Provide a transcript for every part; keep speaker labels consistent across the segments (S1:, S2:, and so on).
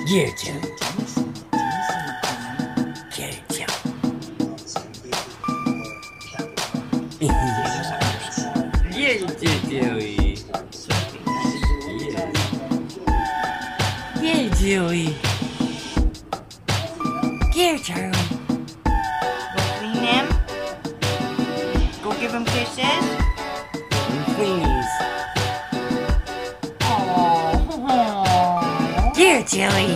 S1: Yeah, Joey. Yeah, Joey. Yeah, Joey. Yeah, Joey. Yeah, Charlie.
S2: Go clean him. Go give him kisses.
S1: Please.
S2: Aww.
S1: Yeah, Joey.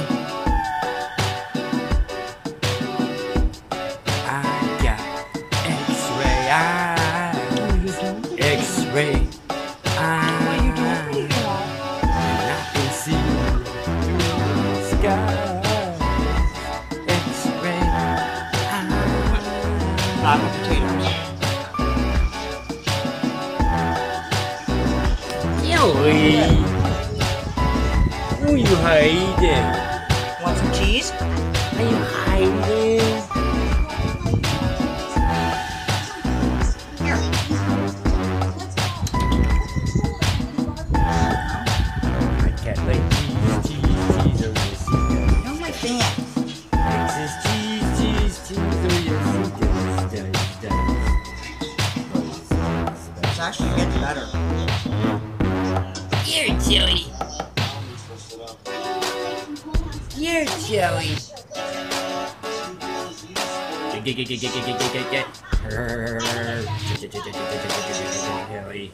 S1: I got X-ray eyes. X-ray eyes.
S2: What are you doing?
S1: And I can see the sky. X-ray eyes.
S2: Lot of potatoes.
S1: Joey. Who are you hiding?
S2: Want some cheese?
S1: Are you hiding?
S2: Here.
S1: I can't like cheese on your seat.
S2: Don't like that.
S1: Texas cheese on your seat.
S2: It's actually gets better.
S1: Here, Joey. Here, Joey. Joey.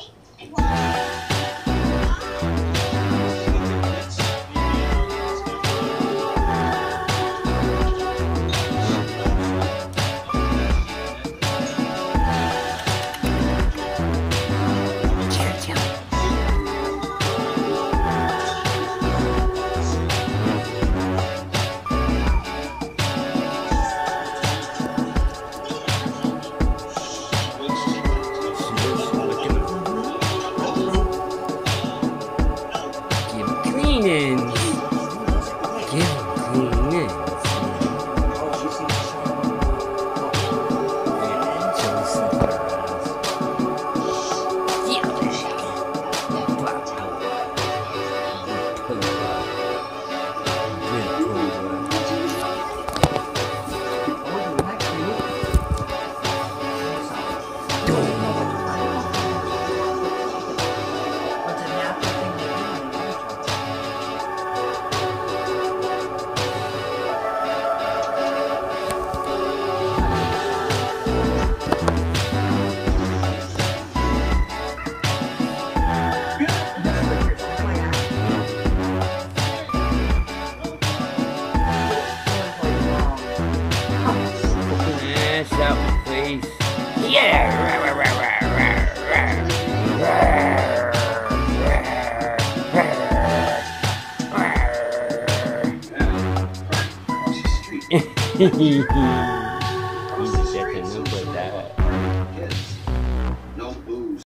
S1: Cleaning. Give cleaning.
S2: What's a napkin thing to do?
S1: Yes, out, please. Yeah. Hehehe